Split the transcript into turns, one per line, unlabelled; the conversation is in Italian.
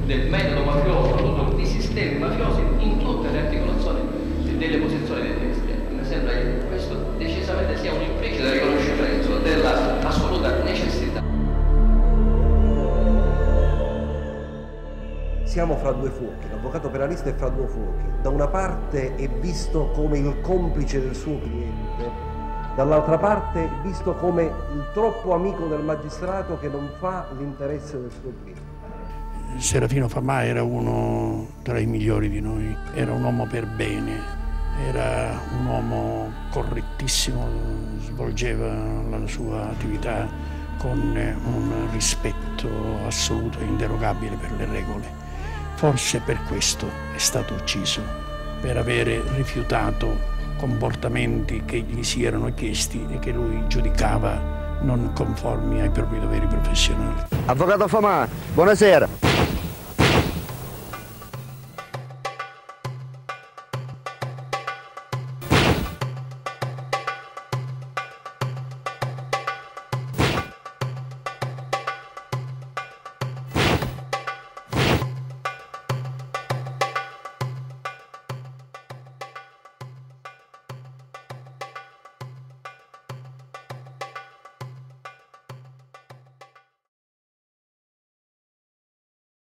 del metodo mafioso, di sistemi mafiosi in tutte le articolazioni delle posizioni dei testi. Mi sembra che questo decisamente sia un implicito riconoscimento della assoluta necessità.
Siamo fra due fuochi, l'avvocato penalista è fra due fuochi. Da una parte è visto come il complice del suo cliente, dall'altra parte è visto come il troppo amico del magistrato che non fa l'interesse del suo cliente.
Serafino Famà era uno tra i migliori di noi, era un uomo per bene, era un uomo correttissimo, svolgeva la sua attività con un rispetto assoluto e inderogabile per le regole. Forse per questo è stato ucciso, per avere rifiutato comportamenti che gli si erano chiesti e che lui giudicava non conformi ai propri doveri professionali.
Avvocato Famà, buonasera.